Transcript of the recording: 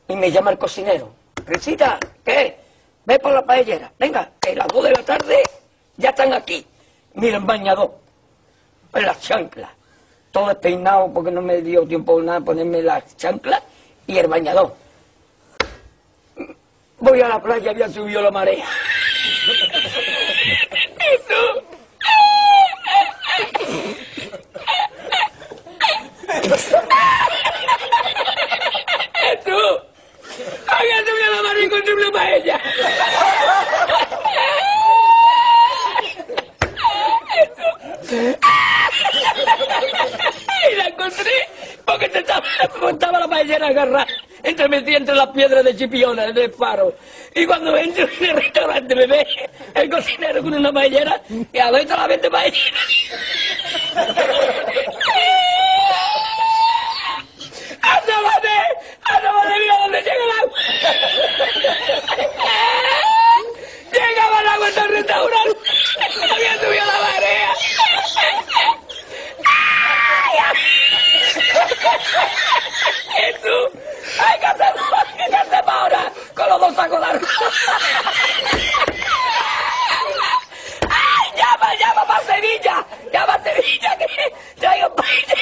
Y me llama el cocinero. Risita, ¿qué? Ve por la paellera. Venga, que las 2 de la tarde ya están aquí. Mira, el bañador, en las chanclas. Todo despeinado porque no me dio tiempo nada ponerme las chanclas y el bañador. Voy a la playa, había subido la marea. ¿Y tú? ¿Tú? Había subido la marea y encontré una paella. Y la encontré porque estaba la paellera agarrada metida entre las piedras de Chipiona, del faro. Y cuando entro en el restaurante me ve el cocinero con una paellera y a ver la vende paellera. ¡Asómate, mira dónde llega el agua! Llegaba el agua hasta el restaurante. Había subido la marea. ¿Y tú? ¡Ay, qué hacemos ahora! Con los 2 sacos de arroz. ¡Ay, llama para Sevilla! ¡Llama a Sevilla que traigo paella!